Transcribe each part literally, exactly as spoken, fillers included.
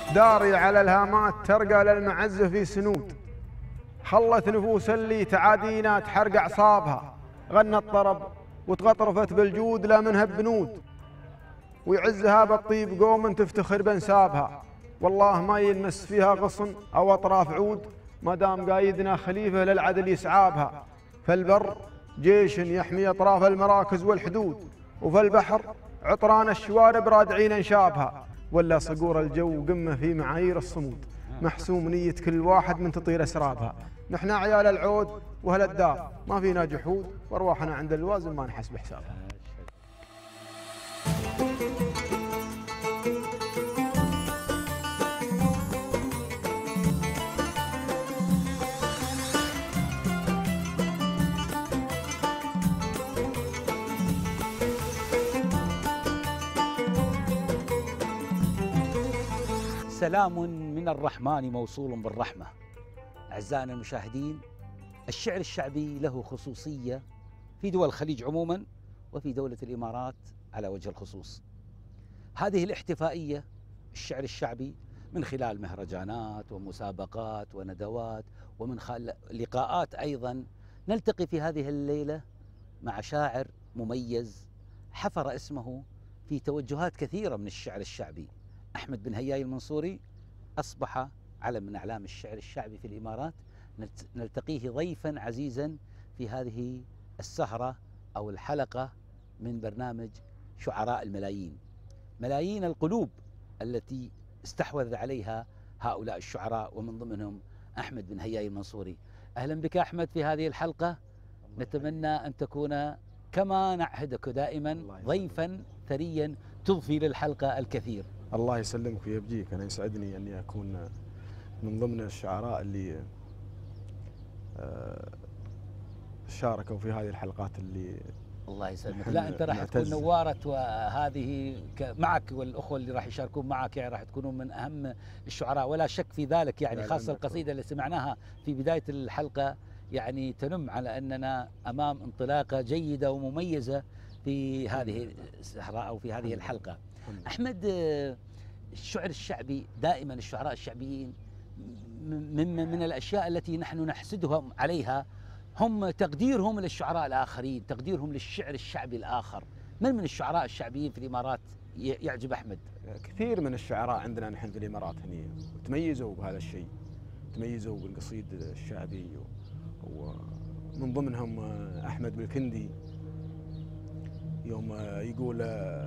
داري على الهامات ترقى للمعز في سنود، خلت نفوس اللي تعادينا تحرق أعصابها، غنت طرب وتغطرفت بالجود لا منها بنود، ويعزها بالطيب قوم تفتخر بنسابها، والله ما يلمس فيها غصن أو أطراف عود، ما دام قايدنا خليفة للعدل يسعابها. فالبر جيش يحمي أطراف المراكز والحدود، وفي البحر عطران الشوارب رادعين انشابها، ولا صقور الجو قمة في معايير الصمود، محسوم نية كل واحد من تطير أسرابها. نحن عيال العود وأهل الدار ما فينا جحود، وارواحنا عند الوازن ما نحس بحسابها. سلام من الرحمن موصول بالرحمة. أعزائنا المشاهدين، الشعر الشعبي له خصوصية في دول الخليج عموما وفي دولة الإمارات على وجه الخصوص. هذه الاحتفائية الشعر الشعبي من خلال مهرجانات ومسابقات وندوات ومن خلال لقاءات أيضا، نلتقي في هذه الليلة مع شاعر مميز حفر اسمه في توجهات كثيرة من الشعر الشعبي. أحمد بن هياي المنصوري أصبح علم من أعلام الشعر الشعبي في الإمارات. نلتقيه ضيفا عزيزا في هذه السهرة أو الحلقة من برنامج شعراء الملايين، ملايين القلوب التي استحوذ عليها هؤلاء الشعراء ومن ضمنهم أحمد بن هياي المنصوري. أهلا بك أحمد في هذه الحلقة، نتمنى أن تكون كما نعهدك دائما ضيفا ثريا تضفي للحلقة الكثير. الله يسلمك ويبجيك، أنا يسعدني أني أكون من ضمن الشعراء اللي شاركوا في هذه الحلقات اللي الله يسلمك. لا أنت راح تكون نوارة، وهذه معك والأخوة اللي راح يشاركون معك يعني راح تكونوا من أهم الشعراء ولا شك في ذلك، يعني خاصة القصيدة اللي سمعناها في بداية الحلقة يعني تنم على أننا أمام انطلاقة جيدة ومميزة في هذه السهرة أو في هذه الحلقة. أحمد، الشعر الشعبي دائما الشعراء الشعبيين من من الأشياء التي نحن نحسدهم عليها هم تقديرهم للشعراء الآخرين، تقديرهم للشعر الشعبي الآخر. من من الشعراء الشعبيين في الإمارات يعجب أحمد؟ كثير من الشعراء عندنا نحن في الإمارات هني تميزوا بهذا الشيء، تميزوا بالقصيد الشعبي، ومن ضمنهم أحمد بالكندي يوم يقول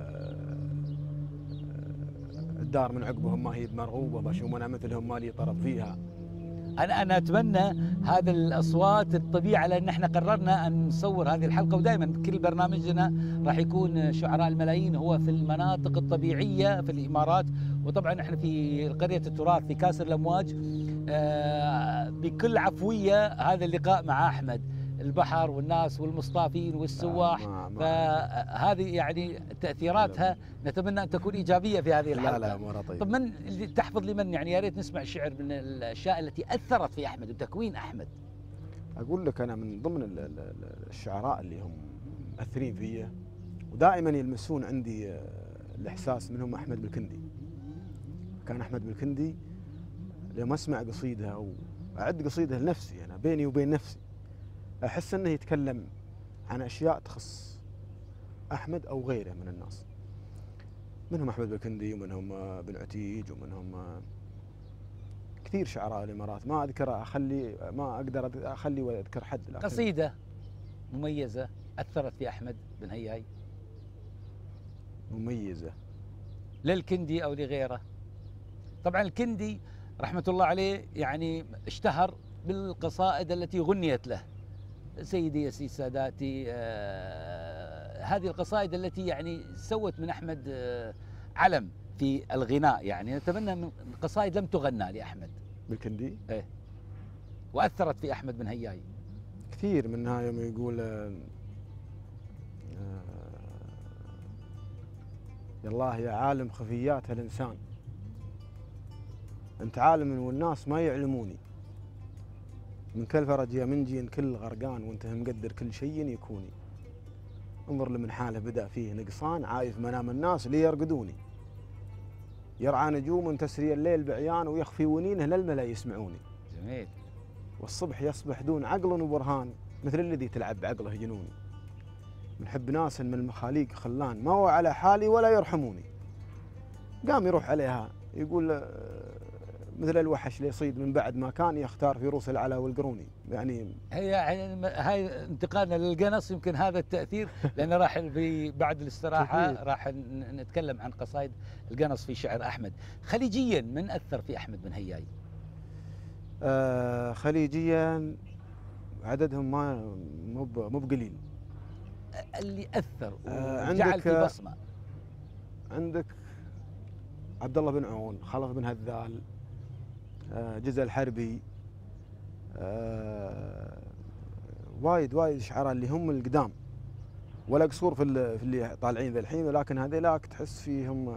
الدار من عقبهم ما هي بمرغوبة، بشوف أنا مثلهم ما لي طرف فيها. أنا أنا أتمنى هذا الأصوات الطبيعة، لأن احنا قررنا أن نصور هذه الحلقة، ودائما كل برنامجنا راح يكون شعراء الملايين هو في المناطق الطبيعية في الإمارات. وطبعا احنا في قرية التراث في كاسر الأمواج. آه بكل عفوية هذا اللقاء مع أحمد، البحر والناس والمصطافين والسواح، فهذه يعني تأثيراتها نتمنى أن تكون إيجابية في هذه الحلقة. لا لا مرة طيب. طب من اللي تحفظ لمن يعني يا ريت نسمع شعر من الأشياء التي أثرت في أحمد وتكوين أحمد. أقول لك أنا من ضمن الشعراء اللي هم مؤثرين فيا ودائما يلمسون عندي الإحساس منهم أحمد بالكندي. كان أحمد بالكندي لما أسمع قصيدة أو أعد قصيدة لنفسي أنا بيني وبين نفسي، أحس أنه يتكلم عن أشياء تخص أحمد أو غيره من الناس. منهم أحمد بالكندي ومنهم بن عتيج ومنهم كثير شعراء الإمارات ما أذكر أخلي ما أقدر أخلي ولا أذكر حد. قصيدة مميزة أثرت في أحمد بن هياي مميزة للكندي أو لغيره. طبعا الكندي رحمة الله عليه يعني اشتهر بالقصائد التي غنيت له، سيدي يا سيد ساداتي، آه هذه القصائد التي يعني سوت من أحمد آه علم في الغناء. يعني نتمنى من قصائد لم تغنى لأحمد بالكندي ايه وأثرت في أحمد بن هياي كثير. منها يوم يقول آه يا الله يا عالم خفيات الإنسان، أنت عالم والناس ما يعلموني، من كل فرج يا منجي كل غرقان، وانت مقدر كل شيء يكوني، انظر لمن حاله بدأ فيه نقصان، عايف منام الناس ليرقدوني. يرعى نجوم تسري الليل بعيان ويخفي ونينه للملا يسمعوني. جميل. والصبح يصبح دون عقل وبرهان مثل الذي تلعب بعقله جنوني. من حب ناس من المخاليق خلان ما هو على حالي ولا يرحموني. قام يروح عليها يقول مثل الوحش اللي يصيد من بعد ما كان يختار في روس العلا والقروني. يعني هي هاي انتقالنا للقنص يمكن هذا التاثير، لان راح في بعد الاستراحه راح نتكلم عن قصائد القنص في شعر احمد. خليجيا من اثر في احمد بن هياي؟ آه خليجيا عددهم ما مو مو بقليل. اللي اثر آه وجعل في بصمه. عندك عبد الله بن عون، خلف بن هذال، آه جزء الحربي، آه وايد وايد شعراء اللي هم القدام، ولا قصور في اللي, في اللي طالعين ذا الحين، ولكن هذيلاك تحس فيهم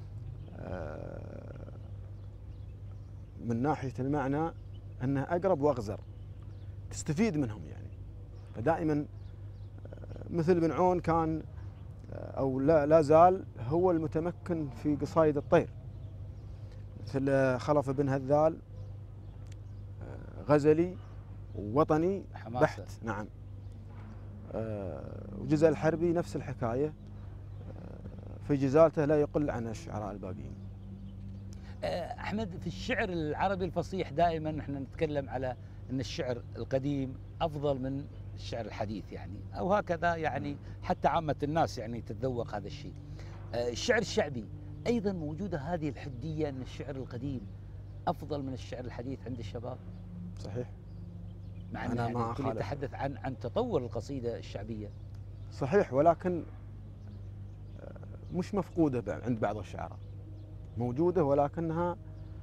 آه من ناحيه المعنى انه اقرب واغزر، تستفيد منهم يعني. فدائما مثل بن عون كان او لا, لا زال هو المتمكن في قصايد الطير. مثل خلف بن هذال غزلي ووطني حماسة. بحت. نعم. وجزء الحربي نفس الحكايه، في جزالته لا يقل عن الشعراء الباقيين. احمد، في الشعر العربي الفصيح دائما نحن نتكلم على ان الشعر القديم افضل من الشعر الحديث يعني، او هكذا يعني حتى عامه الناس يعني تتذوق هذا الشيء. الشعر الشعبي ايضا موجوده هذه الحديه ان الشعر القديم افضل من الشعر الحديث عند الشباب. صحيح. مع انه يعني الكل يتحدث عن عن تطور القصيده الشعبيه. صحيح، ولكن مش مفقوده عند بعض الشعراء، موجوده ولكنها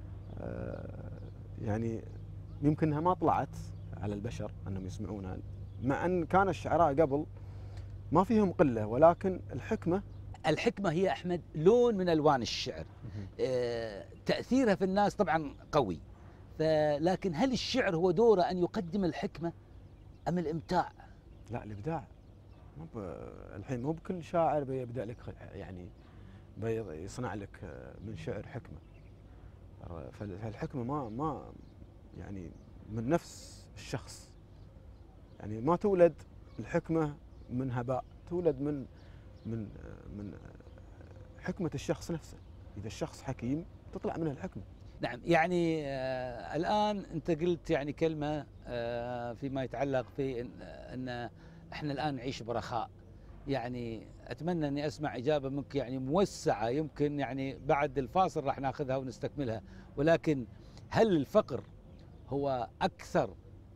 يعني يمكنها ما طلعت على البشر انهم يسمعونها، مع ان كان الشعراء قبل ما فيهم قله، ولكن الحكمه الحكمه هي احمد لون من الوان الشعر. آه تاثيرها في الناس طبعا قوي، لكن هل الشعر هو دوره ان يقدم الحكمه ام الامتاع؟ لا، الابداع. مو الحين مو بكل شاعر بيبدا لك يعني بيصنع لك من شعر حكمه. فالحكمه ما ما يعني من نفس الشخص، يعني ما تولد الحكمه من هباء، تولد من من من حكمه الشخص نفسه. اذا الشخص حكيم تطلع منه الحكمه. نعم، يعني آه الان انت قلت يعني كلمه آه فيما يتعلق في ان, إن احنا الان نعيش برخاء. يعني اتمنى اني اسمع اجابه منك يعني موسعه، يمكن يعني بعد الفاصل راح ناخذها ونستكملها، ولكن هل الفقر هو اكثر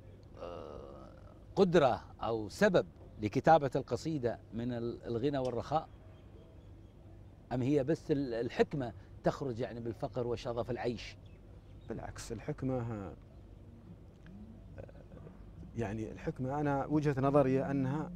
قدره او سبب لكتابه القصيده من الغنى والرخاء، ام هي بس الحكمه تخرج يعني بالفقر وشظف العيش؟ بالعكس، الحكمه يعني الحكمه انا وجهه نظري انها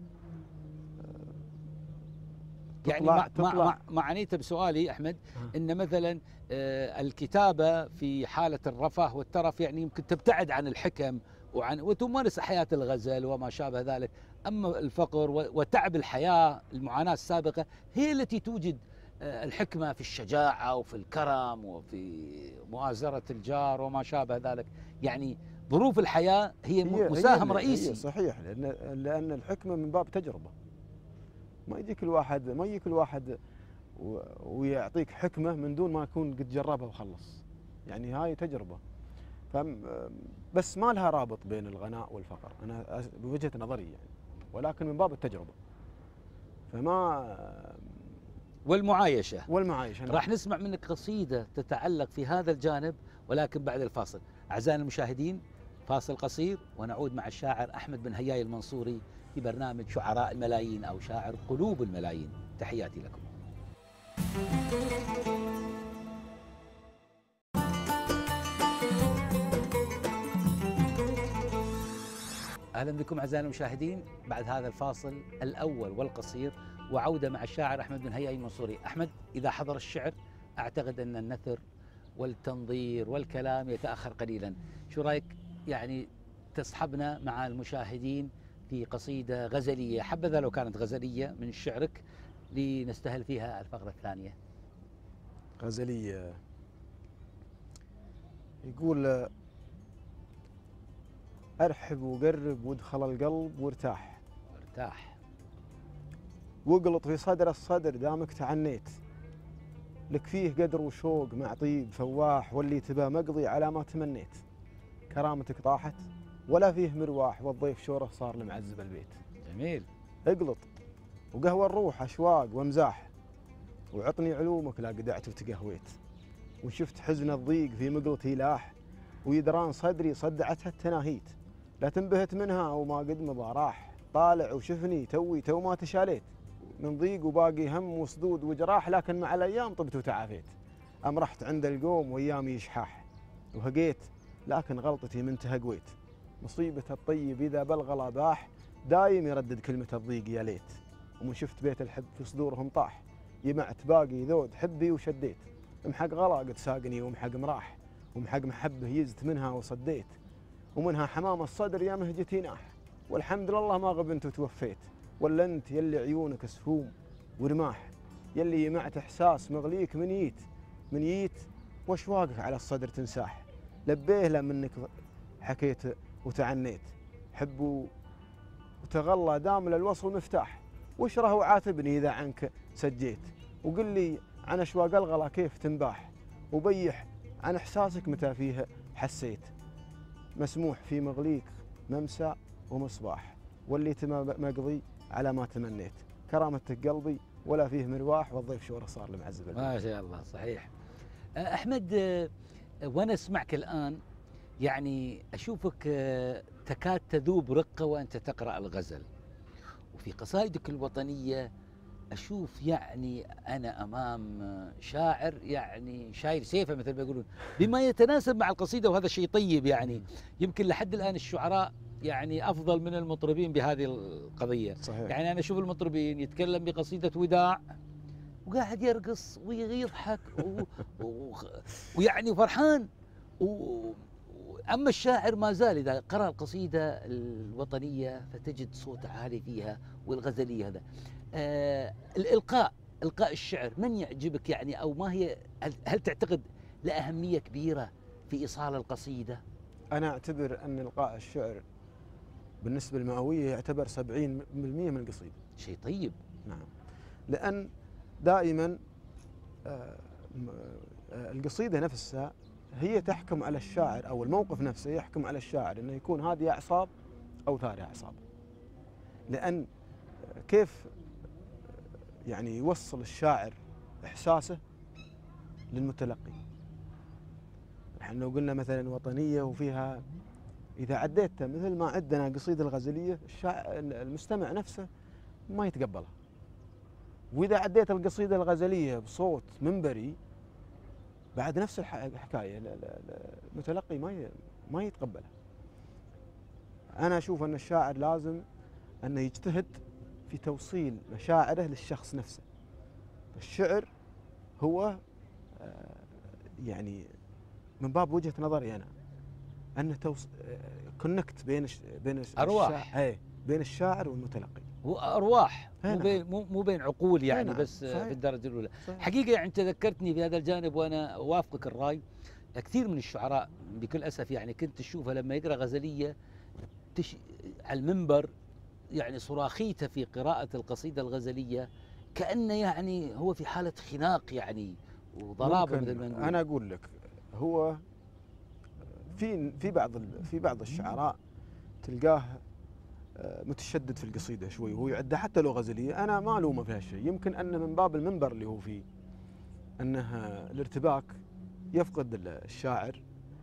يعني ما ما ما عنيته بسؤالي احمد ان مثلا الكتابه في حاله الرفاه والترف يعني يمكن تبتعد عن الحكم وعن وتمارس حياه الغزل وما شابه ذلك، اما الفقر وتعب الحياه المعاناه السابقه هي التي توجد الحكمه في الشجاعه وفي الكرم وفي مؤازره الجار وما شابه ذلك. يعني ظروف الحياه هي, هي مساهم هي رئيسي. هي صحيح، لان لان الحكمه من باب تجربه. ما يجيك الواحد ما يجيك الواحد ويعطيك حكمه من دون ما يكون قد جربها وخلص. يعني هاي تجربه. بس ما لها رابط بين الغناء والفقر، انا بوجهه نظري يعني، ولكن من باب التجربه. فما والمعايشه والمعايشه راح نسمع منك قصيده تتعلق في هذا الجانب، ولكن بعد الفاصل. اعزائنا المشاهدين، فاصل قصير ونعود مع الشاعر احمد بن هياي المنصوري في برنامج شعراء الملايين أو شاعر قلوب الملايين. تحياتي لكم. أهلا بكم أعزائنا المشاهدين بعد هذا الفاصل الأول والقصير، وعودة مع الشاعر أحمد بن هياي المنصوري. أحمد، إذا حضر الشعر أعتقد أن النثر والتنظير والكلام يتأخر قليلا، شو رأيك يعني تصحبنا مع المشاهدين في قصيدة غزلية، حبذا لو كانت غزلية من شعرك لنستهل فيها الفقرة الثانية؟ غزلية يقول أرحب وقرب وادخل القلب وارتاح، ارتاح واقلط في صدر الصدر دامك تعنيت، لك فيه قدر وشوق مع طيب فواح، واللي تبى مقضي على ما تمنيت، كرامتك طاحت ولا فيه مرواح، والضيف شوره صار لمعذب البيت. جميل. اقلط وقهوى الروح أشواق ومزاح، وعطني علومك لا قدعت وتقهويت، وشفت حزن الضيق في مقلتي لاح، ويدران صدري صدعتها التناهيت، لا تنبهت منها وما قد مضى راح، طالع وشفني توي تو ما تشاليت، من ضيق وباقي هم وصدود وجراح، لكن مع الأيام طبت وتعافيت، أم رحت عند القوم وأيامي شحاح، وهقيت لكن غلطتي منتهى قويت، مصيبة الطيب إذا بلغ باح، دايم يردد كلمة الضيق يا ليت، ومن شفت بيت الحب في صدورهم طاح، يمعت باقي ذود حبي وشديت، محق غلا قد ساقني ومحق مراح، ومحق محبه يزت منها وصديت، ومنها حمام الصدر يا مهجتي ناح، والحمد لله ما غبنت وتوفيت، ولا انت يلي عيونك سهوم ورماح، يلي يمعت احساس مغليك من ييت من ييت، واشواقك على الصدر تنساح، لبيه له منك حكيت وتعنيت، حب وتغلى دام للوصل مفتاح، واشره وعاتبني اذا عنك سجيت، وقل لي عن اشواق الغلا كيف تنباح، وبيح عن احساسك متى فيه حسيت، مسموح في مغليك ممسى ومصباح، واللي تما مقضي على ما تمنيت، كرامتك قلبي ولا فيه مرواح، والضيف شوره صار لمعذب البيت. ما شاء الله. صحيح. أحمد، وأنا أسمعك الآن يعني أشوفك تكاد تذوب رقة وأنت تقرأ الغزل، وفي قصائدك الوطنية أشوف يعني أنا أمام شاعر يعني شاير سيفه مثل ما يقولون، بما يتناسب مع القصيدة، وهذا شيء طيب. يعني يمكن لحد الآن الشعراء يعني أفضل من المطربين بهذه القضية. صحيح. يعني أنا أشوف المطربين يتكلم بقصيدة وداع وقاعد يرقص ويضحك و... و... ويعني فرحان و... أما الشاعر ما زال إذا قرأ القصيدة الوطنية فتجد صوت عالي فيها، والغزلية هذا. آه الإلقاء، إلقاء الشعر، من يعجبك يعني، أو ما هي، هل تعتقد له أهمية كبيرة في إيصال القصيدة؟ أنا أعتبر أن إلقاء الشعر بالنسبة للمئوية يعتبر سبعين بالمئة من القصيدة. شيء طيب. نعم، لأن دائما القصيدة نفسها هي تحكم على الشاعر، أو الموقف نفسه يحكم على الشاعر أنه يكون هادي أعصاب أو ثاري أعصاب، لأن كيف يعني يوصل الشاعر إحساسه للمتلقي. نحن لو قلنا مثلا وطنية وفيها، إذا عديتها مثل ما عندنا قصيدة الغزلية، الشاعر المستمع نفسه ما يتقبلها، وإذا عديت القصيدة الغزلية بصوت منبري بعد نفس الحكاية، المتلقي ما ما يتقبلها. أنا أشوف أن الشاعر لازم أنه يجتهد في توصيل مشاعره للشخص نفسه. الشعر هو يعني من باب وجهة نظري أنا أنه توص... كونكت بين بين أرواح، الشاعر بين الشاعر والمتلقي، هو أرواح، مو بين مو مو بين عقول يعني. بس صحيح. في الدرجة الأولى صحيح. حقيقة يعني أنت ذكرتني في هذا الجانب، وأنا أوافقك الرأي. كثير من الشعراء بكل أسف يعني كنت تشوفه لما يقرأ غزلية تش... على المنبر، يعني صراخيته في قراءة القصيدة الغزلية كأنه يعني هو في حالة خناق يعني وضرابة مثل ما نقول. أنا أقول لك، هو في في بعض في بعض الشعراء تلقاه متشدد في القصيدة شوي، وهو يعدها حتى لو غزلية، أنا ما ألومه في هالشيء. يمكن أنه من باب المنبر اللي هو فيه، أنه الارتباك يفقد الشاعر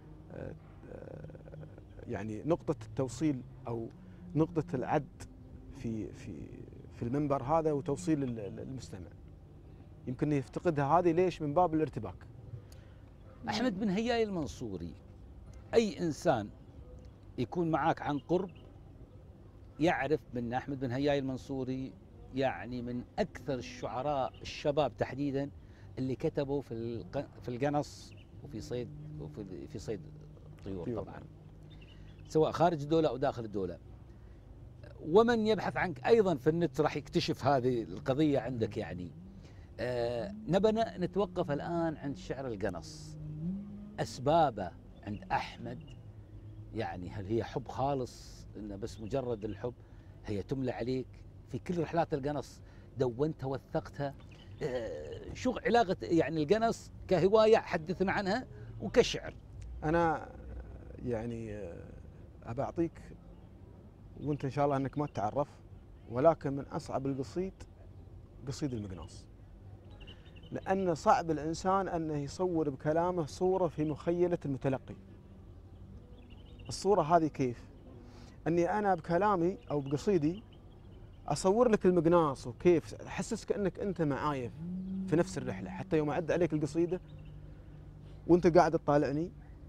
يعني نقطة التوصيل أو نقطة العد في في في المنبر هذا وتوصيل المستمع، يمكن يفتقدها هذه. ليش؟ من باب الارتباك. أحمد بن هياي المنصوري، أي إنسان يكون معك عن قرب يعرف من أحمد بن هياي المنصوري يعني من أكثر الشعراء الشباب تحديدا اللي كتبوا في في القنص وفي صيد وفي في صيد الطيور طبعا، سواء خارج الدولة أو داخل الدولة. ومن يبحث عنك أيضا في النت راح يكتشف هذه القضية عندك يعني. آه نبنا نتوقف الآن عند شعر القنص، أسبابه عند أحمد يعني هل هي حب خالص إنه بس مجرد الحب، هي تملى عليك في كل رحلات القنص، دونتها وثقتها، آه، شو علاقة يعني القنص كهواية حدثنا عنها وكشعر؟ أنا يعني آه، أبى أعطيك وأنت إن شاء الله أنك ما تتعرف، ولكن من أصعب القصيد قصيد المقناص، لأن صعب الإنسان أنه يصور بكلامه صورة في مخيلة المتلقي. الصورة هذه كيف؟ أني أنا بكلامي أو بقصيدي أصور لك المقناص وكيف أحسسك أنك أنت معاي في نفس الرحلة، حتى يوم أعد عليك القصيدة وأنت قاعد تطالعني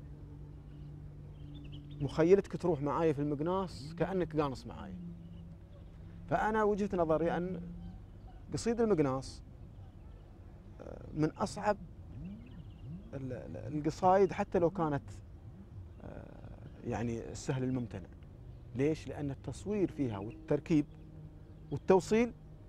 مخيلتك تروح معاي في المقناص كأنك قانص معاي. فأنا وجهة نظري أن قصيد المقناص من أصعب القصايد حتى لو كانت يعني السهل الممتنع. ليش؟ لأن التصوير فيها والتركيب والتوصيل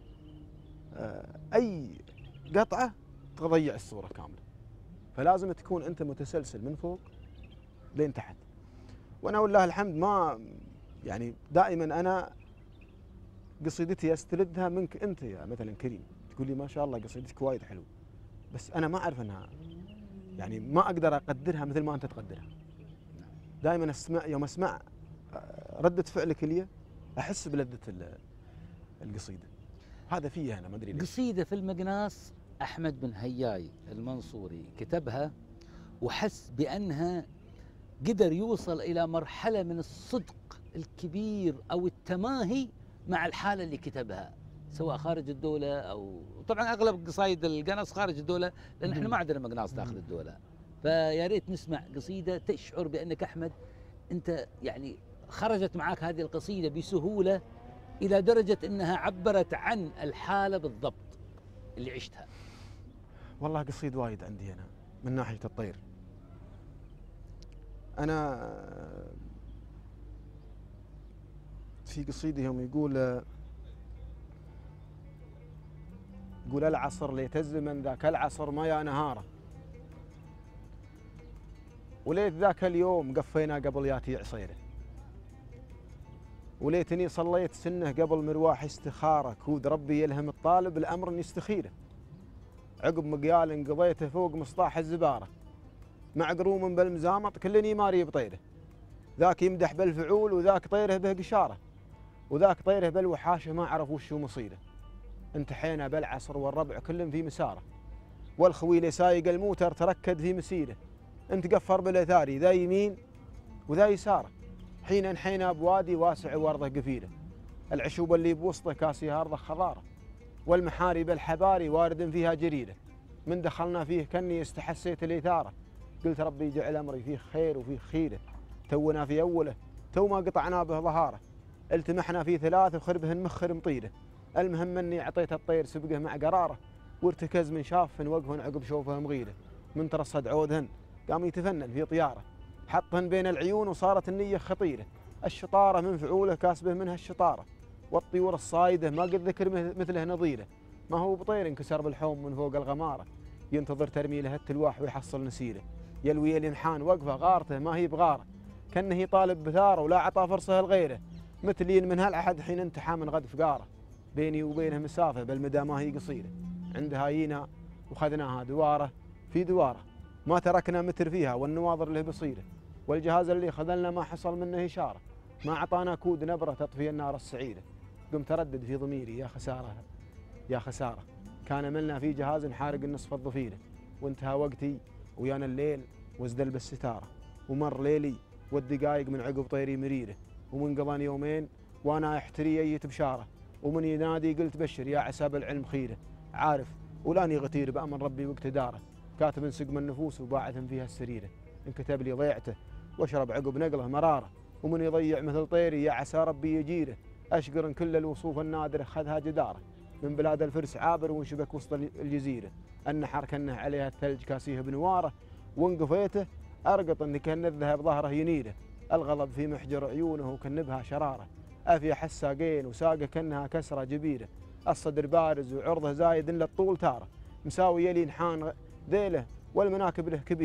أي قطعة تضيع الصورة كاملة، فلازم تكون أنت متسلسل من فوق لين تحت. وأنا والله الحمد ما يعني دائما أنا قصيدتي أستلذها منك أنت يا مثلا كريم، تقول لي ما شاء الله قصيدتك وايد حلو، بس أنا ما أعرف أنها يعني ما أقدر أقدرها مثل ما أنت تقدرها. دائما أسمع يوم أسمع ردة فعلك لي أحس بلذة القصيدة. هذا فيه أنا ما أدري ليش. قصيدة في المقناص أحمد بن هياي المنصوري كتبها وحس بأنها قدر يوصل إلى مرحلة من الصدق الكبير أو التماهي مع الحالة اللي كتبها، سواء خارج الدولة أو طبعا أغلب قصايد القنص خارج الدولة، لأن احنا ما عندنا مقناص داخل الدولة. فيا ريت نسمع قصيدة تشعر بأنك أحمد أنت يعني خرجت معك هذه القصيدة بسهولة إلى درجة أنها عبرت عن الحالة بالضبط اللي عشتها. والله قصيد وايد عندي أنا من ناحية الطير. أنا في قصيدة يوم يقول يقول العصر ليت الزمن ذاك العصر ما يا نهاره، وليت ذاك اليوم قفينا قبل ياتي عصيره، وليتني صليت سنه قبل مرواح استخاره، كود ربي يلهم الطالب الامر ان يستخيره، عقب مقيال قضيته فوق مصطاح الزباره، مع قروم بالمزامط كلني ماري بطيره، ذاك يمدح بالفعول وذاك طيره به قشاره، وذاك طيره بالوحاشه ما عرف وشو مصيره، انتحينا بالعصر والربع كل في مساره، والخويل سايق الموتر تركد في مسيره، انت قفر بالاثاري ذا يمين وذا يساره، حين انحينا بوادي واسع وارضه قفيره، العشوب اللي بوسطه كاسي ارضه خضاره، والمحاري بالحباري وارد فيها جريره، من دخلنا فيه كني استحسيت الاثاره، قلت ربي جعل امري فيه خير وفيه خيره، تونا في اوله تو ما قطعنا به ظهاره، التمحنا في ثلاث وخربهن مخر مطيره، المهم اني اعطيت الطير سبقه مع قراره، وارتكز من شاف وقفهن عقب شوفه مغيره، من ترصد عودهن قام يتفنن في طياره، حطهن بين العيون وصارت النيه خطيره، الشطاره من فعوله كاسبه منها الشطاره، والطيور الصايده ما قد ذكر مثله نظيره، ما هو بطير انكسر بالحوم من فوق الغماره، ينتظر ترميله التلواح ويحصل نسيره، يلوي اليمحان وقفه غارته ما هي بغاره، كانه يطالب بثاره ولا عطى فرصه لغيره، مثلين من هالعهد حين انتحى من غد فقاره، بيني وبينه مسافه بالمدى ما هي قصيره، عندها جينا وخذناها دواره في دواره، ما تركنا متر فيها والنواظر له بصيره، والجهاز اللي خذلنا ما حصل منه اشاره، ما اعطانا كود نبره تطفي النار السعيده، قمت اردد في ضميري يا خساره يا خساره، كان ملنا في جهاز حارق النصف الضفيره، وانتهى وقتي ويانا الليل وازدل بالستاره، ومر ليلي والدقايق من عقب طيري مريره، ومن قضاني يومين وانا احتري اي بشاره، ومن ينادي قلت بشر يا عساب العلم خيره، عارف ولاني غتير بامر ربي واقتداره، كاتب سقم النفوس وباعث فيها السريره، ان كتب لي ضيعته واشرب عقب نقله مراره، ومن يضيع مثل طيري يا عسى ربي يجيره، اشقر كل الوصوف النادره خذها جداره، من بلاد الفرس عابر وانشبك وسط الجزيره، النحر كنه عليها الثلج كاسيه بنواره، وانقفيته ارقط ان كان الذهب ظهره ينيره، الغضب في محجر عيونه وكنبها شراره، افي حساقين وساقه كانها كسره جبيره، الصدر بارز وعرضه زايد الا الطول تاره، مساوي يلي نحان ذيله والمناكب له كبيره،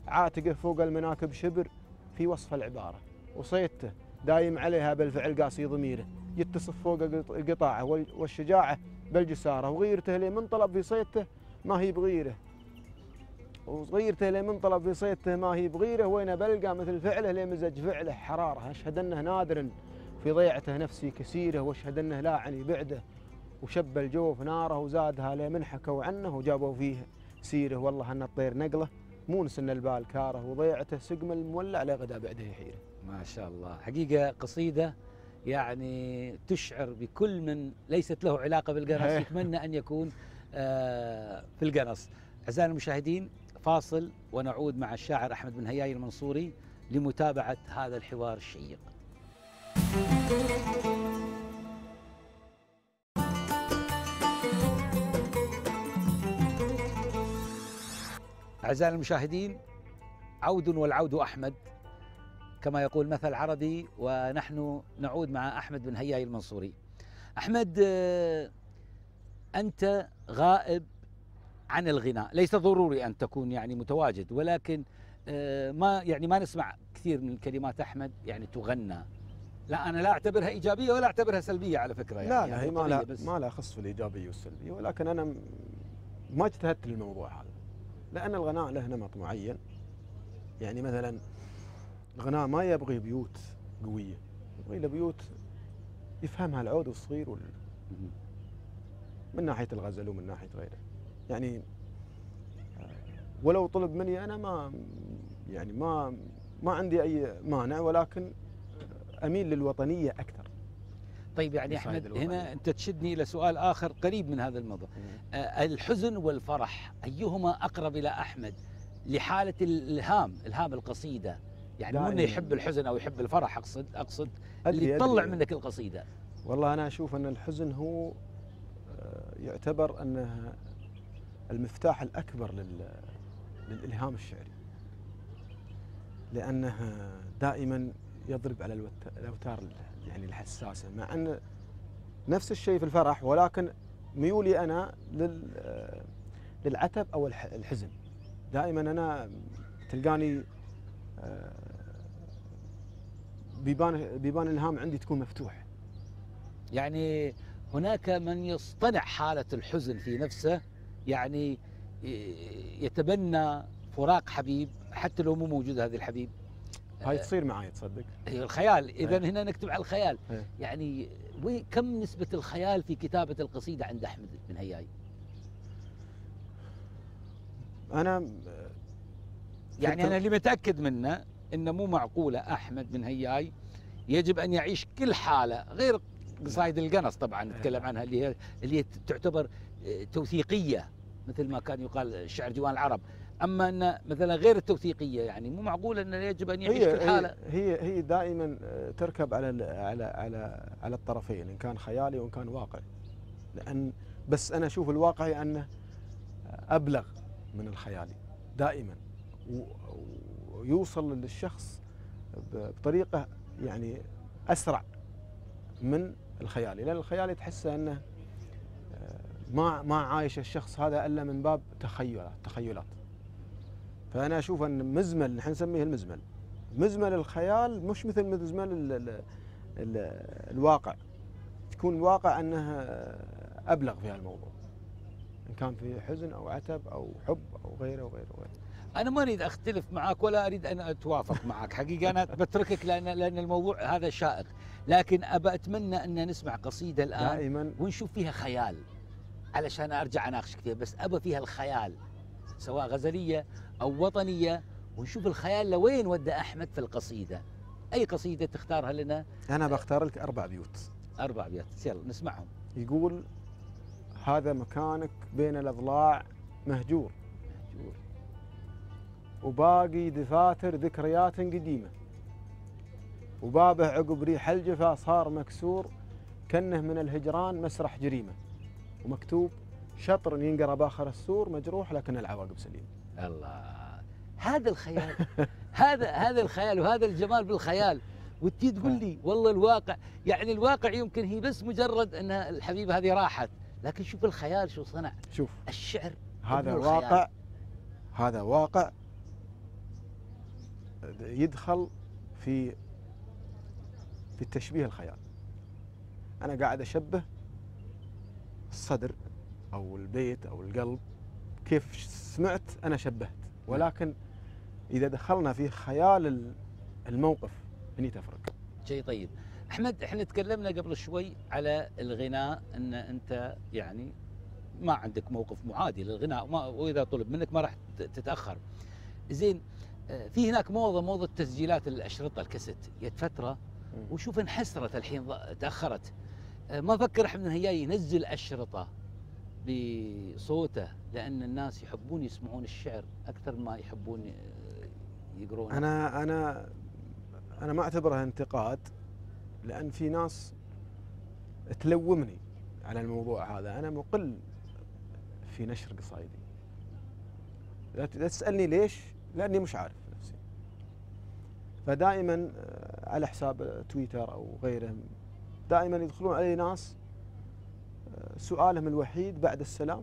عاتقه فوق المناكب شبر في وصف العبارة، وصيدته دايم عليها بالفعل قاسي ضميره، يتصف فوق القطاعة والشجاعة بالجسارة، وغيرته لي من طلب في صيدته ما هي بغيره، وصغيرته لي من طلب في صيدته ما هي بغيره، وين بلقى مثل فعله لي مزج فعله حرارة، أشهد أنه نادر في ضيعته نفسي كثيرة، واشهد أنه لا عني بعده، وشب الجوف ناره وزادها لي من حكوا عنه وجابوا فيه سيره، والله أن الطير نقله مونس ان البال كاره، وضيعته سقم المولع لا غدا بعده يحيره. ما شاء الله، حقيقة قصيدة يعني تشعر بكل من ليست له علاقة بالقنص يتمنى أن يكون آه في القنص. أعزائنا المشاهدين، فاصل ونعود مع الشاعر أحمد بن هياي المنصوري لمتابعة هذا الحوار الشيق. أعزائنا المشاهدين، عود والعود أحمد كما يقول مثل عربي، ونحن نعود مع أحمد بن هياي المنصوري. أحمد، أنت غائب عن الغناء، ليس ضروري أن تكون يعني متواجد، ولكن ما يعني ما نسمع كثير من كلمات أحمد يعني تغنى. لا أنا لا أعتبرها إيجابية ولا أعتبرها سلبية على فكرة، يعني لا لا هي ما لا بس ما لا خص في الإيجابية والسلبية، ولكن أنا ما اجتهدت للموضوع هذا، لأن الغناء له نمط معين. يعني مثلا الغناء ما يبغي بيوت قوية، يبغي له بيوت يفهمها العود الصغير وال... من ناحية الغزل ومن ناحية غيره. يعني ولو طلب مني أنا ما يعني ما ما عندي أي مانع، ولكن أميل للوطنية أكثر. طيب يعني أحمد، هنا أنت تشدني إلى سؤال آخر قريب من هذا الموضوع. آه الحزن والفرح أيهما أقرب إلى أحمد لحالة الإلهام، إلهام القصيدة؟ يعني مو إنه يحب الحزن أو يحب الفرح، أقصد أقصد اللي يطلع منك القصيدة. والله أنا أشوف أن الحزن هو يعتبر أنه المفتاح الأكبر لل للإلهام الشعري، لأنه دائما يضرب على الأوتار يعني الحساسة، مع أن نفس الشيء في الفرح، ولكن ميولي أنا للعتب أو الحزن. دائما أنا تلقاني بيبان بيبان الإلهام عندي تكون مفتوح. يعني هناك من يصطنع حالة الحزن في نفسه، يعني يتبنى فراق حبيب حتى لو مو موجود هذا الحبيب. هاي تصير معي تصدق؟ هي الخيال. إذا هنا نكتب على الخيال. هي. يعني كم نسبة الخيال في كتابة القصيدة عند أحمد بن هياي؟ أنا يعني أنا اللي متأكد منه إنه مو معقولة أحمد بن هياي يجب أن يعيش كل حالة، غير قصائد القنص طبعا نتكلم عنها اللي هي اللي هي تعتبر توثيقية مثل ما كان يقال شعر ديوان العرب. اما ان مثلا غير التوثيقيه يعني مو معقول انه يجب ان يعيش كل حاله. هي هي دائما تركب على على على على الطرفين، ان كان خيالي وان كان واقعي. لان بس انا اشوف الواقعي انه ابلغ من الخيالي دائما، ويوصل للشخص بطريقه يعني اسرع من الخيالي، لان الخيالي تحسه انه ما ما عايش الشخص هذا الا من باب تخيلات تخيلات. فانا اشوف ان مزمل، نحن نسميه المزمل، مزمل الخيال مش مثل مزمل ال ال ال الواقع. تكون الواقع انه ابلغ في هالموضوع، ان كان في حزن او عتب او حب او غيره وغيره وغيره. انا ما اريد اختلف معك ولا اريد ان اتوافق معك، حقيقه انا بتركك لان لان الموضوع هذا شائق، لكن ابى اتمنى ان نسمع قصيده الان دائما ونشوف فيها خيال علشان ارجع اناقشك فيها، بس ابى فيها الخيال سواء غزليه او وطنيه، ونشوف الخيال لوين ودى احمد في القصيده. اي قصيده تختارها لنا؟ انا بختار لك اربع بيوت. اربع بيوت، يلا نسمعهم. يقول: هذا مكانك بين الاضلاع مهجور مهجور وباقي دفاتر ذكريات قديمه، وبابه عقب ريح الجفا صار مكسور، كنه من الهجران مسرح جريمه، ومكتوب: شطر ينقرا باخر السور مجروح لكن العواقب سليمه. الله، هذا الخيال هذا هذا الخيال وهذا الجمال بالخيال، وتجي تقول لي والله الواقع، يعني الواقع يمكن هي بس مجرد ان الحبيبه هذه راحت، لكن شوف الخيال شو صنع. شوف الشعر هذا واقع، هذا واقع يدخل في في التشبيه الخيال. أنا قاعد أشبه الصدر أو البيت أو القلب، كيف سمعت أنا شبهت، ولكن إذا دخلنا في خيال الموقف هني تفرق. شيء طيب. أحمد، احنا تكلمنا قبل شوي على الغناء، أن أنت يعني ما عندك موقف معادي للغناء، وما وإذا طلب منك ما راح تتأخر. زين، في هناك موضة موضة تسجيلات الأشرطة الكاسيت، جت فترة وشوف انحسرت الحين، تأخرت. ما فكر أحمد أنه جاي ينزل أشرطة بصوته، لأن الناس يحبون يسمعون الشعر أكثر ما يحبون يقرون؟ أنا أنا أنا ما أعتبرها انتقاد، لأن في ناس تلومني على الموضوع هذا. أنا مقل في نشر قصايدي. لا تسألني ليش، لأني مش عارف نفسي. فدائما على حساب تويتر أو غيره دائما يدخلون علي ناس سؤالهم الوحيد بعد السلام: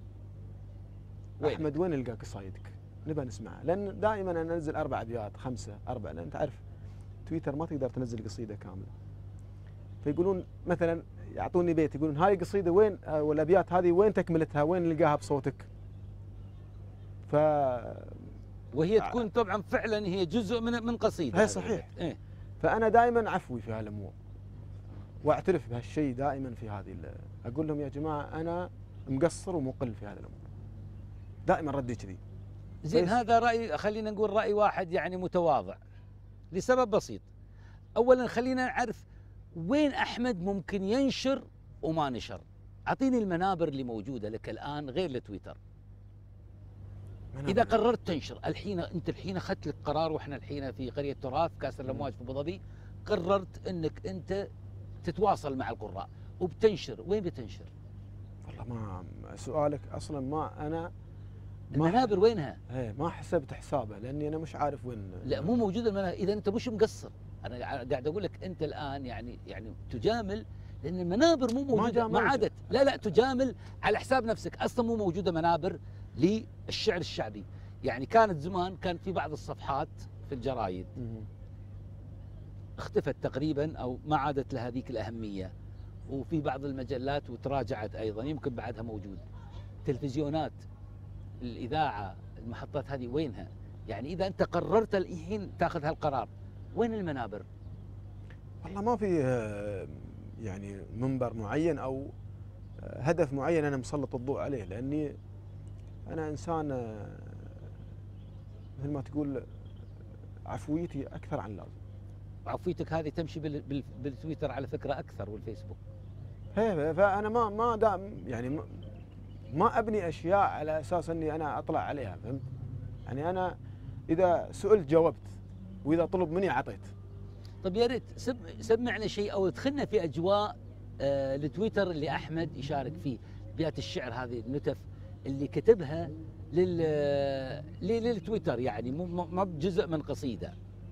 أحمد وين نلقى قصايدك؟ نبى نسمعها. لأن دائما أنا أنزل أربع أبيات خمسة أربع، لأن أنت عارف تويتر ما تقدر تنزل قصيدة كاملة. فيقولون مثلا يعطوني بيت، يقولون هاي قصيدة وين، والأبيات هذه وين تكملتها، وين نلقاها بصوتك؟ ف وهي تكون طبعا فعلا هي جزء من من قصيدة. هي صحيح. إيه؟ فأنا دائما عفوي في هالأمور، واعترف بهالشيء دائما في هذه. أقول لهم يا جماعة أنا مقصر ومقل في هذا الأمور، دائما ردي كذي. زين، هذا رأي، خلينا نقول رأي واحد يعني متواضع لسبب بسيط. أولا خلينا نعرف وين أحمد ممكن ينشر وما نشر. أعطيني المنابر اللي موجودة لك الآن غير لتويتر. إذا قررت تنشر الحين، أنت الحين أخذت لك قرار، وإحنا الحين في قرية تراث كاسر الأمواج في أبو ظبي، قررت أنك أنت تتواصل مع القراء وبتنشر، وين بتنشر؟ والله ما سؤالك أصلا ما أنا المنابر وينها؟ ايه ما حسبت حسابه، لاني انا مش عارف وين. لا مو موجوده المنابر. اذا انت مش مقصر، انا قاعد اقول لك انت الان يعني يعني تجامل، لان المنابر مو موجوده، ما عادت. لا لا تجامل على حساب نفسك، اصلا مو موجوده منابر للشعر الشعبي. يعني كانت زمان كان في بعض الصفحات في الجرايد اختفت تقريبا او ما عادت لها ذيك الاهميه، وفي بعض المجلات وتراجعت ايضا، يمكن بعدها موجود. تلفزيونات، الإذاعة، المحطات هذه وينها؟ يعني إذا أنت قررت الحين تأخذ هالقرار، وين المنابر؟ والله ما في يعني منبر معين أو هدف معين أنا مسلط الضوء عليه، لأني أنا إنسان مثل ما تقول عفويتي أكثر عن اللازم. عفويتك هذه تمشي بالتويتر على فكرة أكثر والفيسبوك. هي فأنا ما ما دام يعني ما ما ابني اشياء على اساس اني انا اطلع عليها، فهمت؟ يعني انا اذا سئلت جاوبت، واذا طلب مني اعطيت. طيب يا ريت سمعنا شيء او ادخلنا في اجواء آه التويتر اللي احمد يشارك فيه، ابيات الشعر هذه النتف اللي كتبها لل للتويتر، يعني مو ما بجزء من قصيده.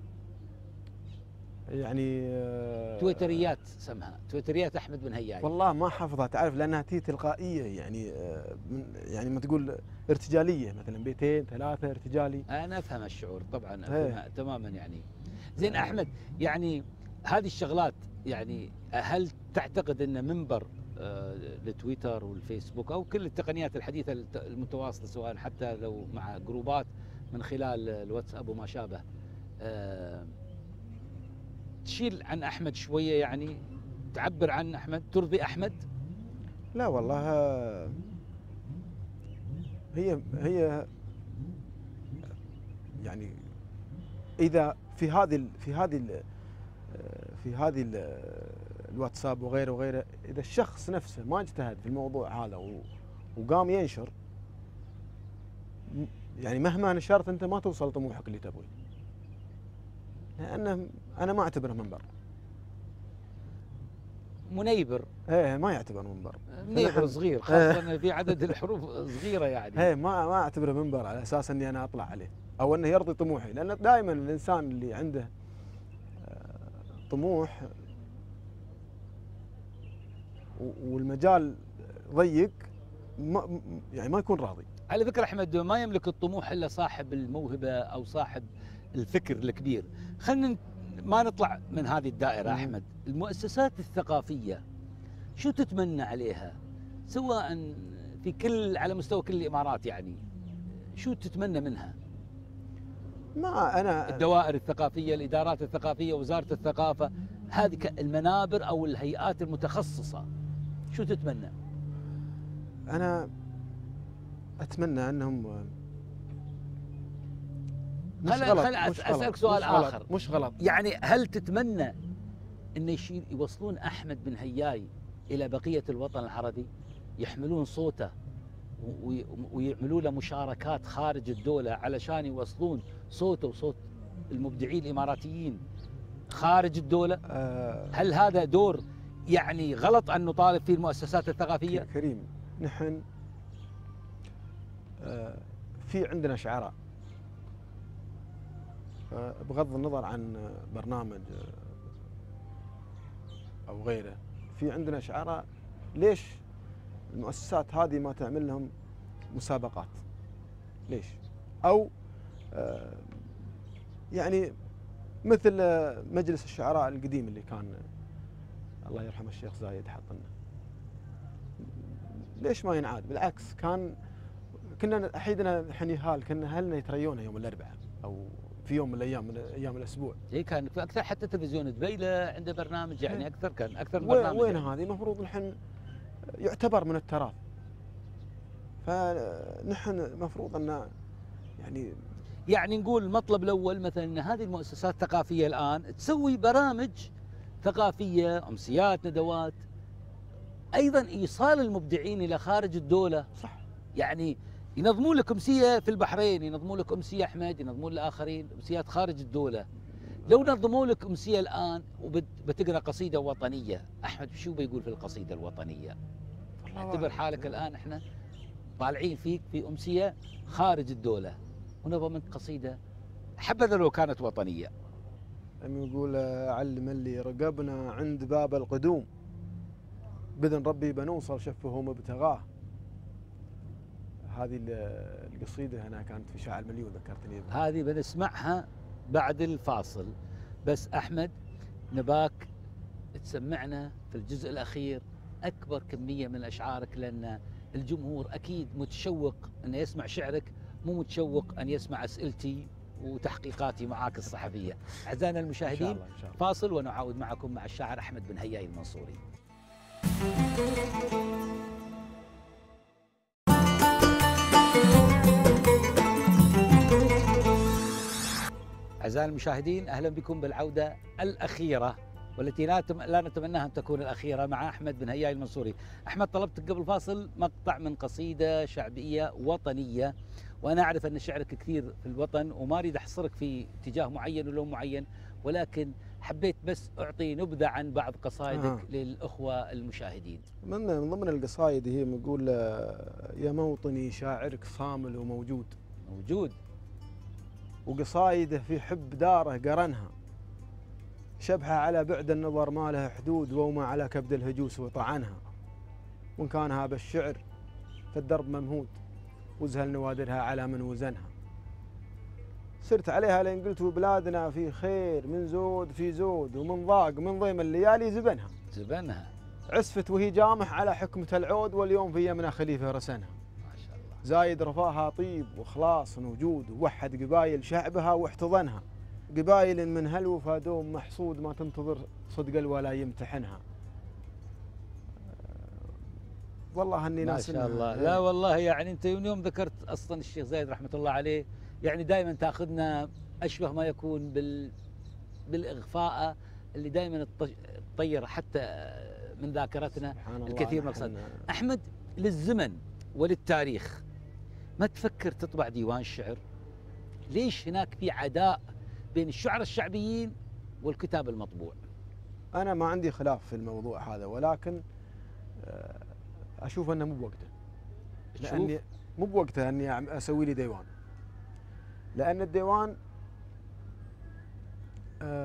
يعني آه تويتريات سمها، تويتريات احمد بن هياي. والله ما حافظها تعرف، لانها تي تلقائيه، يعني آه يعني ما تقول ارتجاليه، مثلا بيتين ثلاثه ارتجالي. انا افهم الشعور طبعا، افهمها تماما يعني. زين احمد، يعني هذه الشغلات، يعني هل تعتقد ان منبر آه لتويتر والفيسبوك او كل التقنيات الحديثه المتواصله، سواء حتى لو مع جروبات من خلال الواتساب وما شابه، آه تشيل عن احمد شويه، يعني تعبر عن احمد، ترضي احمد؟ لا والله هي هي يعني اذا في هذه في هذه في هذه الواتساب وغيره وغيره، اذا الشخص نفسه ما اجتهد في الموضوع هذا وقام ينشر، يعني مهما نشرت انت ما توصل طموحك اللي تبغيه، لانه انا ما اعتبره منبر. منيبر. ايه ما يعتبر منبر. منيبر صغير، خاصة ان في عدد الحروف صغيرة يعني. ايه ما ما اعتبره منبر على اساس اني انا اطلع عليه او انه يرضي طموحي، لان دائما الانسان اللي عنده طموح والمجال ضيق ما يعني ما يكون راضي. على فكرة أحمد، ما يملك الطموح إلا صاحب الموهبة أو صاحب الفكر الكبير. خلينا ما نطلع من هذه الدائرة. مم. أحمد، المؤسسات الثقافية شو تتمنى عليها، سواء في كل على مستوى كل الإمارات، يعني شو تتمنى منها؟ ما أنا الدوائر الثقافية، الإدارات الثقافية، وزارة الثقافة، هذه المنابر أو الهيئات المتخصصة، شو تتمنى؟ أنا أتمنى أنهم مش خل غلط خل مش أسألك غلط سؤال مش غلط آخر. مش غلط يعني هل تتمنى أن يشيل يوصلون أحمد بن هياي إلى بقية الوطن العربي، يحملون صوته وي- ويعملوا له مشاركات خارج الدولة علشان يوصلون صوته وصوت المبدعين الإماراتيين خارج الدولة؟ آه هل هذا دور يعني غلط أن نطالب فيه المؤسسات الثقافية؟ كريم، نحن آه في عندنا شعراء، آه بغض النظر عن برنامج آه أو غيره، في عندنا شعراء. ليش المؤسسات هذه ما تعمل لهم مسابقات؟ ليش؟ أو آه يعني مثل آه، مجلس الشعراء القديم اللي كان آه، الله يرحمه الشيخ زايد حط لنا، ليش ما ينعاد؟ بالعكس، كان كنا احيدنا حنيهال، كنا اهلنا يتريونه يوم الاربعاء او في يوم من الايام من ايام الاسبوع. اي كان في اكثر، حتى تلفزيون دبيله عنده برنامج، يعني إيه. اكثر، كان اكثر من وين برنامج. وين يعني. هذه المفروض نحن يعتبر من التراث، فنحن المفروض ان يعني يعني نقول المطلب الاول مثلا ان هذه المؤسسات الثقافيه الان تسوي برامج ثقافيه، امسيات، ندوات، ايضا ايصال المبدعين الى خارج الدوله. صح. يعني ينظمون لك امسيه في البحرين، ينظمون لك امسيه احمد، ينظمون لاخرين امسيات خارج الدوله. لو نظموا لك امسيه الان وبتقرا قصيده وطنيه، احمد شو بيقول في القصيده الوطنيه؟ اعتبر حالك الان احنا طالعين فيك في امسيه خارج الدوله ونظمت قصيده، حبذا لو كانت وطنيه. أم يقول علم اللي رقبنا عند باب القدوم، باذن ربي بنوصل شفه مبتغاه. هذه القصيده هنا كانت في شاعر مليون، ذكرتني بها. هذه بنسمعها بعد الفاصل، بس احمد نباك تسمعنا في الجزء الاخير اكبر كميه من اشعارك، لان الجمهور اكيد متشوق انه يسمع شعرك، مو متشوق ان يسمع اسئلتي وتحقيقاتي معاك الصحفيه. اعزائنا المشاهدين، إن شاء الله إن شاء الله. فاصل ونعود معكم مع الشاعر احمد بن هياي المنصوري. أعزائي المشاهدين، أهلا بكم بالعودة الأخيرة والتي لا لا نتمناها أن تكون الأخيرة مع أحمد بن هياي المنصوري. أحمد، طلبتك قبل فاصل مقطع من قصيدة شعبية وطنية، وأنا أعرف أن شعرك كثير في الوطن وما أريد أحصرك في اتجاه معين ولون معين، ولكن حبيت بس أعطي نبذة عن بعض قصائدك آه. للأخوة المشاهدين. من من ضمن القصائد هي يقول يا موطني شاعرك صامل وموجود. موجود. وقصايده في حب داره قرنها، شبحه على بعد النظر ما له حدود، ووما على كبد الهجوس وطعنها. وان كانها بالشعر فالدرب ممهود، وزهل نوادرها على من وزنها. سرت عليها لين قلت بلادنا في خير، من زود في زود، ومن ضاق من ضيم الليالي زبنها. زبنها. عسفت وهي جامح على حكمة العود، واليوم في يمنها خليفة رسنها. ما شاء الله. زايد رفاها طيب وخلاص وجود، ووحد قبايل شعبها واحتضنها. قبايل من هالوفا دوم محصود، ما تنتظر صدق ولا يمتحنها. والله اني ناس ما شاء الله. لا والله، يعني انت من يوم ذكرت اصلا الشيخ زايد رحمه الله عليه، يعني دائما تاخذنا اشبه ما يكون بال بالاغفاء اللي دائما تطير حتى من ذاكرتنا الكثير من القصائد. احمد، للزمن وللتاريخ ما تفكر تطبع ديوان شعر؟ ليش هناك في عداء بين الشعراء الشعبيين والكتاب المطبوع؟ انا ما عندي خلاف في الموضوع هذا، ولكن اشوف انه مو بوقته. لاني مو بوقته اني اسوي لي ديوان، لان الديوان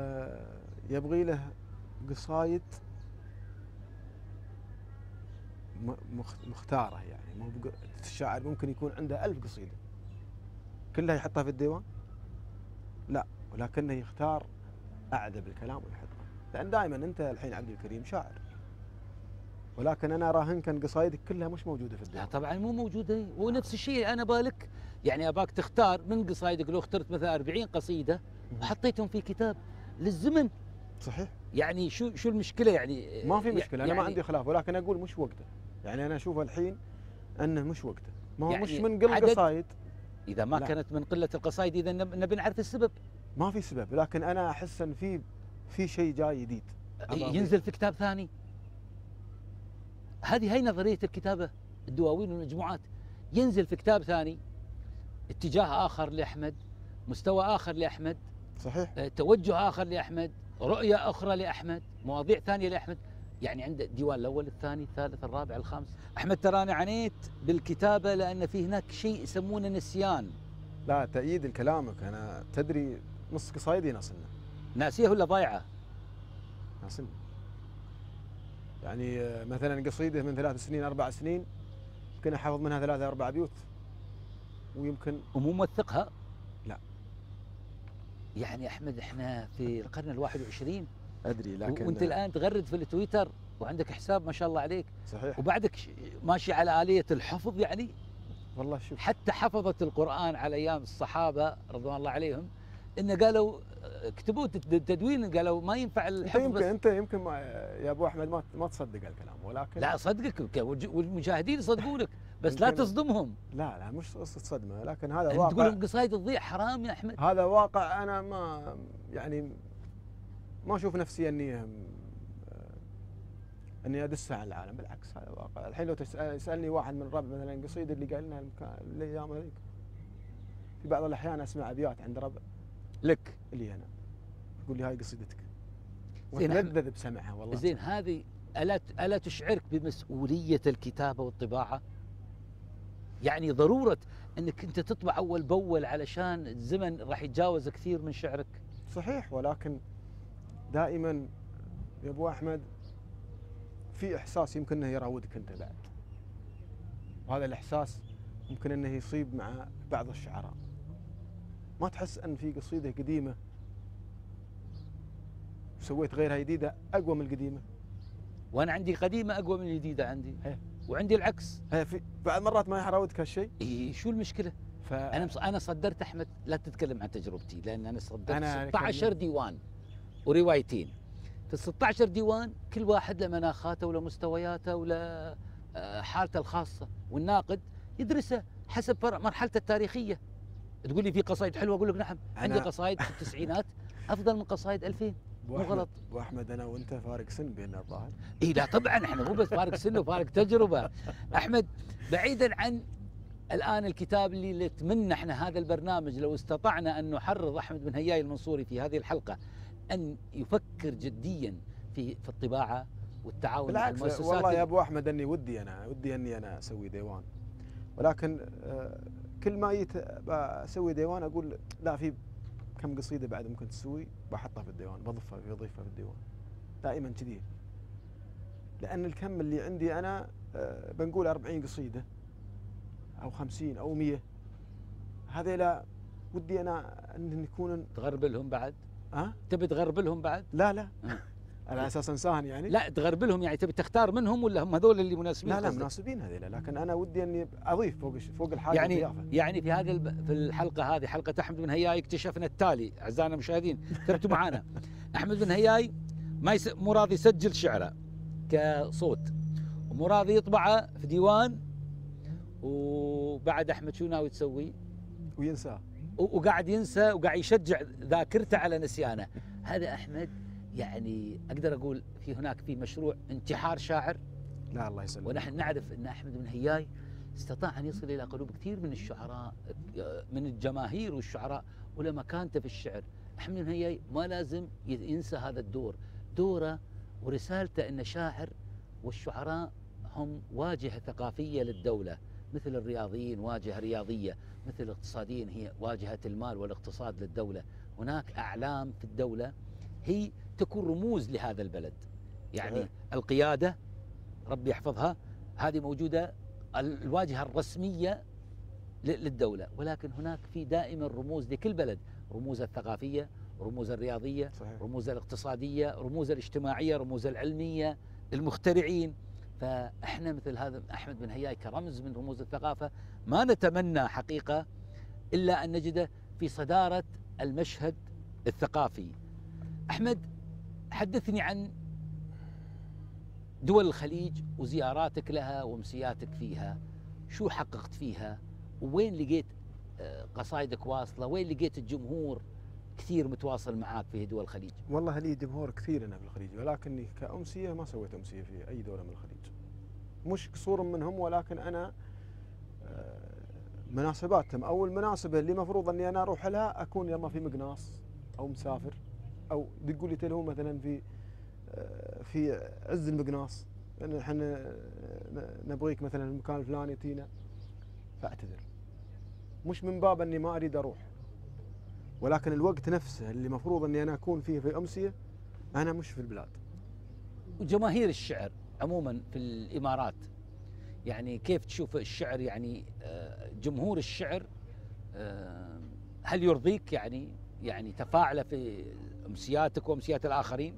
يبغي له قصايد مختاره يعني. مو الشاعر ممكن يكون عنده ألف قصيده كلها يحطها في الديوان؟ لا، ولكنه يختار اعذب الكلام ويحطه، لان دائما انت الحين عبد الكريم شاعر، ولكن انا اراهن كان قصايدك كلها مش موجوده في الديوان. لا طبعا مو موجوده، ونفس الشيء انا بالك يعني اباك تختار من قصايدك. لو اخترت مثلا أربعين قصيده وحطيتهم في كتاب للزمن، صحيح، يعني شو شو المشكله يعني؟ ما في مشكله، يعني انا ما عندي خلاف، ولكن اقول مش وقته. يعني انا اشوف الحين انه مش وقته، ما هو يعني مش من قل قصايد. اذا ما لا. كانت من قله القصايد اذا نبي نعرف السبب. ما في سبب، لكن انا احس ان في في شيء جاي جديد ينزل في كتاب ثاني. هذه هي نظريه الكتابه، الدواوين والمجموعات. ينزل في كتاب ثاني، اتجاه اخر لاحمد، مستوى اخر لاحمد، صحيح، توجه اخر لاحمد، رؤيه اخرى لاحمد، مواضيع ثانيه لاحمد. يعني عنده الديوان الاول، الثاني، الثالث، الرابع، الخامس. احمد ترى انا عنيت بالكتابه لان في هناك شيء يسمونه نسيان. لا تأييد لكلامك، انا تدري نص قصايدي ناصلنا. ناسيه ولا ضايعه؟ ناصلنا. يعني مثلا قصيده من ثلاث سنين اربع سنين يمكن احفظ منها ثلاثة اربع بيوت، ويمكن ومو موثقها. لا يعني احمد احنا في القرن الواحد والعشرين ادري، لكن وانت الان تغرد في التويتر وعندك حساب ما شاء الله عليك. صحيح، وبعدك ماشي على آلية الحفظ. يعني والله شوف، حتى حفظة القرآن على ايام الصحابة رضوان الله عليهم، انه قالوا كتبوه تدوين، قالوا ما ينفع الحفظ. انت يمكن انت يمكن ما يا ابو احمد ما ما تصدق الكلام، ولكن لا صدقك والمشاهدين يصدقونك، بس لا تصدمهم. لا لا مش قصه صدمه، لكن هذا انت واقع. تقول لهم قصايد تضيع، حرام يا احمد. هذا واقع، انا ما يعني ما اشوف نفسي اني اني ادسها على العالم، بالعكس هذا واقع. الحين لو تسالني واحد من ربع مثلا قصيده اللي قال لنا الايام هذيك، في بعض الاحيان اسمع ابيات عند ربع لك اللي انا يقول لي هاي قصيدتك، وتلذذ بسمعها والله. زين، هذه الا الا تشعرك بمسؤوليه الكتابه والطباعه؟ يعني ضروره انك انت تطبع اول باول علشان الزمن راح يتجاوز كثير من شعرك. صحيح، ولكن دائما يا ابو احمد في احساس يمكن انه يراودك انت بعد، وهذا الاحساس ممكن انه يصيب مع بعض الشعراء. ما تحس ان في قصيده قديمه وسويت غيرها جديده اقوى من القديمه؟ وانا عندي قديمه اقوى من الجديده عندي. هي. وعندي العكس. هي في بعض مرات ما يراودك هالشيء. اي شو المشكله؟ ف... انا مص... انا صدرت احمد، لا تتكلم عن تجربتي، لان انا صدرت أنا ستة عشر ديوان وروايتين. في ال ستة عشر ديوان كل واحد له مناخاته وله مستوياته وله حالته الخاصه، والناقد يدرسه حسب مرحلته التاريخيه. تقول لي في قصايد حلوه، اقول لك نعم، عندي قصايد في التسعينات افضل من قصايد ألفين. مو غلط. ابو احمد انا وانت فارق سن بيننا الظاهر. اي لا طبعا احنا مو بس فارق سن وفارق تجربه. احمد بعيدا عن الان الكتاب اللي نتمنى احنا هذا البرنامج لو استطعنا ان نحرض احمد بن هياي المنصوري في هذه الحلقه ان يفكر جديا في في الطباعه والتعاون مع المؤسسات. والله يا ابو احمد اني ودي انا ودي اني انا اسوي ديوان، ولكن كل ما جيت اسوي ديوان اقول لا، في كم قصيده بعد ممكن تسوي بحطها في الديوان، بضيفها بضيفها في الديوان. دائما كذي، لان الكم اللي عندي انا بنقول أربعين قصيده او خمسين او مية، هذيلا ودي انا ان يكون تغربلهم بعد. ها؟ تبي تغربلهم بعد؟ لا لا على اساس انسان يعني. لا تغربلهم يعني تبي تختار منهم ولا هم هذول اللي مناسبين؟ لا لا مناسبين هذيلا، لكن انا ودي اني اضيف فوق فوق الحاجه يعني الضيافه. يعني في هذه في الحلقه هذه حلقه احمد بن هياي اكتشفنا التالي اعزائنا المشاهدين، تركتوا معانا. احمد بن هياي ما يس... مو راضي يسجل شعره كصوت، ومو راضي يطبعه في ديوان، وبعد احمد شو ناوي تسوي؟ وينساه، وقاعد ينسى وقاعد يشجع ذاكرته على نسيانه. هذا احمد يعني اقدر اقول في هناك في مشروع انتحار شاعر. لا الله يسلمك. ونحن نعرف ان احمد بن هياي استطاع ان يصل الى قلوب كثير من الشعراء، من الجماهير والشعراء، ولمكانته في الشعر. احمد بن هياي ما لازم ينسى هذا الدور، دوره ورسالته انه شاعر، والشعراء هم واجهه ثقافيه للدوله، مثل الرياضيين واجهه رياضيه، مثل الاقتصاديين هي واجهه المال والاقتصاد للدوله. هناك اعلام في الدوله هي تكون رموز لهذا البلد، يعني القياده ربي يحفظها، هذه موجودة الواجهة الرسمية للدولة، ولكن هناك في دائما رموز لكل بلد، رموز الثقافية، رموز الرياضية، صحيح. رموز الاقتصادية، رموز الاجتماعية، رموز العلمية، المخترعين. فاحنا مثل هذا أحمد بن هياي كرمز من رموز الثقافة ما نتمنى حقيقة إلا أن نجده في صدارة المشهد الثقافي. أحمد، حدثني عن دول الخليج وزياراتك لها وامسياتك فيها، شو حققت فيها؟ وين لقيت قصايدك واصلة؟ وين لقيت الجمهور كثير متواصل معاك في دول الخليج؟ والله لي جمهور كثير أنا في الخليج، ولكني كأمسية ما سويت أمسية في أي دولة من الخليج، مش قصور منهم، ولكن أنا مناسباتهم أو المناسبة اللي مفروض أني أنا أروح لها أكون يلا في مقناص أو مسافر، أو تقول لي تلهو مثلا في في عز المقناص لأن احنا نبغيك مثلا المكان الفلاني تينا، فأعتذر، مش من باب أني ما أريد أروح، ولكن الوقت نفسه اللي مفروض أني أنا أكون فيه في أمسية أنا مش في البلاد. وجماهير الشعر عموما في الإمارات، يعني كيف تشوف الشعر؟ يعني جمهور الشعر هل يرضيك؟ يعني يعني تفاعل في أمسياتك وأمسيات الآخرين؟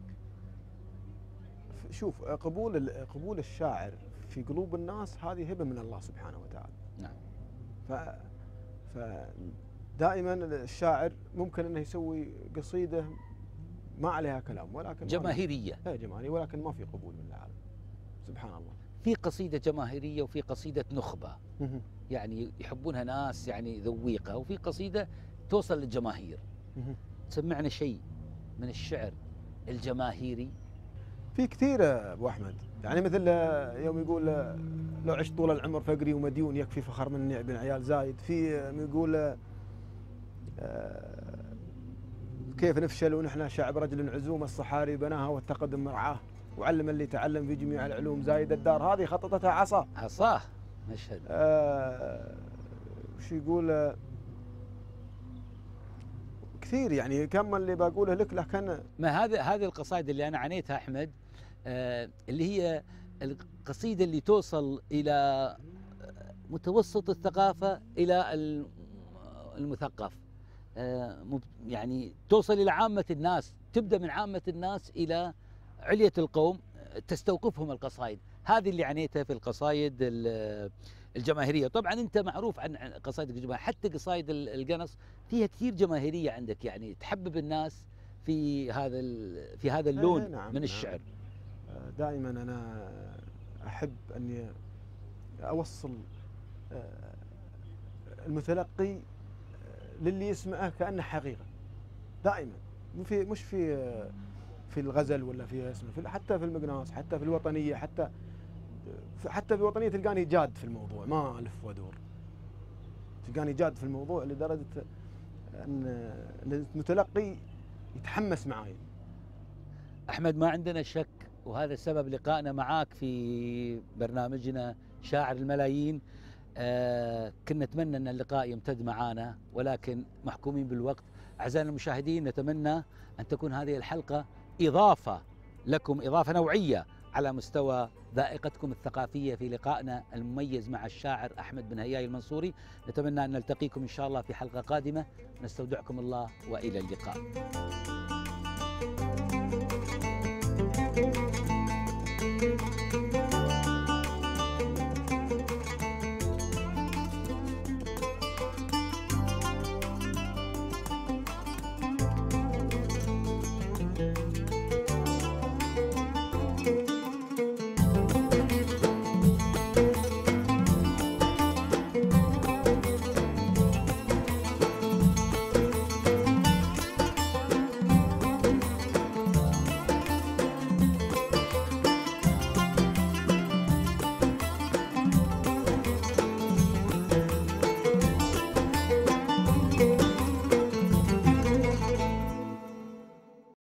شوف، قبول قبول الشاعر في قلوب الناس هذه هبة من الله سبحانه وتعالى. نعم. ف فدائما الشاعر ممكن انه يسوي قصيدة ما عليها كلام، ولكن جماهيرية. هي جماهيرية، ولكن ما في قبول من العالم. سبحان الله. في قصيدة جماهيرية وفي قصيدة نخبة، يعني يحبونها ناس يعني ذويقة، وفي قصيدة توصل للجماهير. سمعنا شيء من الشعر الجماهيري. في كثير ابو احمد، يعني مثل يوم يقول لو عشت طول العمر فقري ومديون يكفي فخر مني ابن عيال زايد، في يقول كيف نفشل ونحن شعب رجل عزوم الصحاري بناها والتقدم مرعاه، وعلم اللي تعلم في جميع العلوم زايد الدار هذه خططتها عصا. عصاه مشهد. آه وش يقول كثير، يعني كم اللي بقوله لك، لكن ما هذا هذه القصائد اللي انا عانيتها احمد، آه اللي هي القصيده اللي توصل الى متوسط الثقافه الى المثقف، آه يعني توصل الى عامه الناس، تبدا من عامه الناس الى عليه القوم، تستوقفهم القصائد. هذه اللي عانيتها في القصائد الجماهيريه. طبعا انت معروف عن قصائدك الجماهيريه، حتى قصائد القنص فيها كثير جماهيريه عندك، يعني تحبب الناس في هذا في هذا اللون. نعم من الشعر. نعم. دائما انا احب اني اوصل المتلقي للي يسمعه كانه حقيقه، دائما في مش في في الغزل ولا في اسمه، في حتى في المقناص، حتى في الوطنيه، حتى حتى في الوطنيه تلقاني جاد في الموضوع، ما الف وادور، تلقاني جاد في الموضوع لدرجه ان المتلقي يتحمس معاي. احمد، ما عندنا شك، وهذا سبب لقائنا معاك في برنامجنا شاعر الملايين. آه كنا نتمنى ان اللقاء يمتد معنا، ولكن محكومين بالوقت. اعزائنا المشاهدين، نتمنى ان تكون هذه الحلقه اضافه لكم، اضافه نوعيه على مستوى ذائقتكم الثقافيه في لقائنا المميز مع الشاعر احمد بن هياي المنصوري. نتمنى ان نلتقيكم ان شاء الله في حلقه قادمه. نستودعكم الله والى اللقاء.